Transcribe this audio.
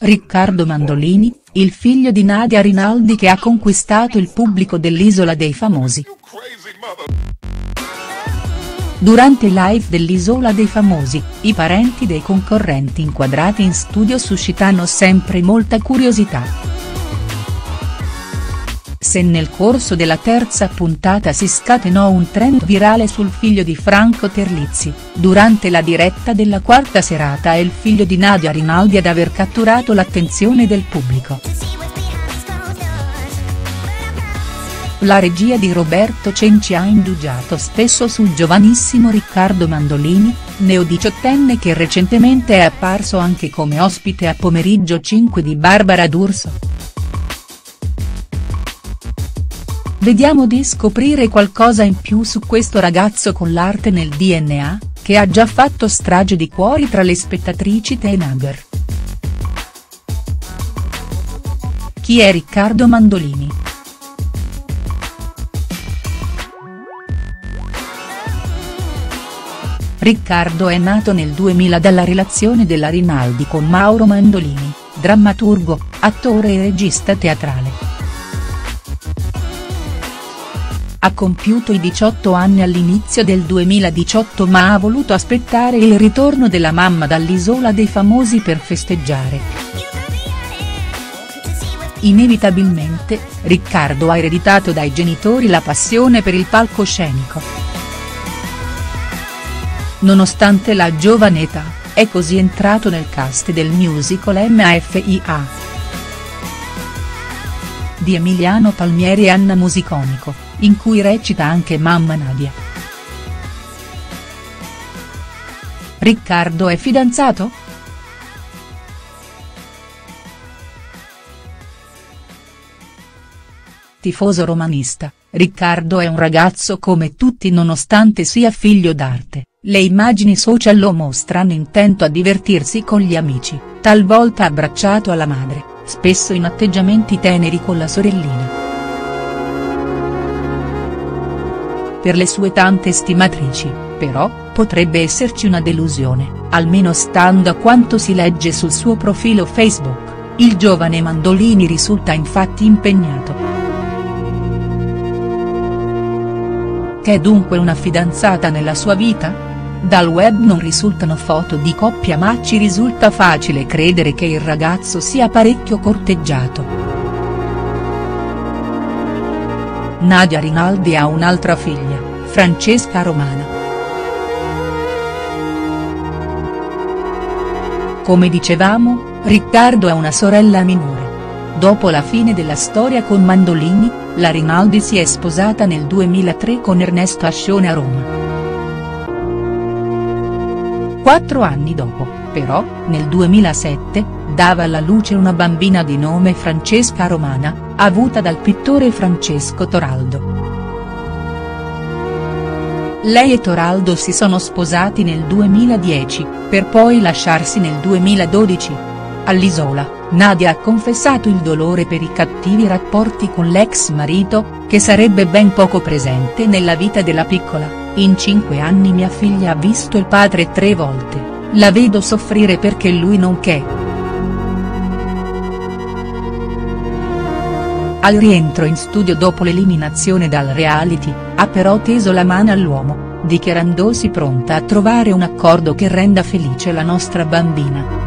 Riccardo Mandolini, il figlio di Nadia Rinaldi che ha conquistato il pubblico dell'Isola dei Famosi. Durante i live dell'Isola dei Famosi, i parenti dei concorrenti inquadrati in studio suscitano sempre molta curiosità. Se nel corso della terza puntata si scatenò un trend virale sul figlio di Franco Terlizzi, durante la diretta della quarta serata è il figlio di Nadia Rinaldi ad aver catturato l'attenzione del pubblico. La regia di Roberto Cenci ha indugiato spesso sul giovanissimo Riccardo Mandolini, neo-diciottenne che recentemente è apparso anche come ospite a Pomeriggio 5 di Barbara D'Urso. Vediamo di scoprire qualcosa in più su questo ragazzo con l'arte nel DNA, che ha già fatto strage di cuori tra le spettatrici teenager. Chi è Riccardo Mandolini?. Riccardo è nato nel 2000 dalla relazione della Rinaldi con Mauro Mandolini, drammaturgo, attore e regista teatrale. Ha compiuto i 18 anni all'inizio del 2018 ma ha voluto aspettare il ritorno della mamma dall'Isola dei Famosi per festeggiare. Inevitabilmente, Riccardo ha ereditato dai genitori la passione per il palcoscenico. Nonostante la giovane età, è così entrato nel cast del musical MAFIA di Emiliano Palmieri e Anna Musiconico, in cui recita anche mamma Nadia. Riccardo è fidanzato?. Tifoso romanista, Riccardo è un ragazzo come tutti nonostante sia figlio d'arte, le immagini social lo mostrano intento a divertirsi con gli amici, talvolta abbracciato alla madre, spesso in atteggiamenti teneri con la sorellina. Per le sue tante stimatrici, però, potrebbe esserci una delusione, almeno stando a quanto si legge sul suo profilo Facebook, il giovane Mandolini risulta infatti impegnato. C'è dunque una fidanzata nella sua vita?. Dal web non risultano foto di coppia ma ci risulta facile credere che il ragazzo sia parecchio corteggiato. Nadia Rinaldi ha un'altra figlia, Francesca Romana. Come dicevamo, Riccardo ha una sorella minore. Dopo la fine della storia con Mandolini, la Rinaldi si è sposata nel 2003 con Ernesto Ascione a Roma. 4 anni dopo, però, nel 2007, dava alla luce una bambina di nome Francesca Romana, avuta dal pittore Francesco Toraldo. Lei e Toraldo si sono sposati nel 2010, per poi lasciarsi nel 2012. All'Isola, Nadia ha confessato il dolore per i cattivi rapporti con l'ex marito, che sarebbe ben poco presente nella vita della piccola. In 5 anni mia figlia ha visto il padre 3 volte, la vedo soffrire perché lui non c'è. Al rientro in studio dopo l'eliminazione dal reality, ha però teso la mano all'uomo, dichiarandosi pronta a trovare un accordo che renda felice la nostra bambina.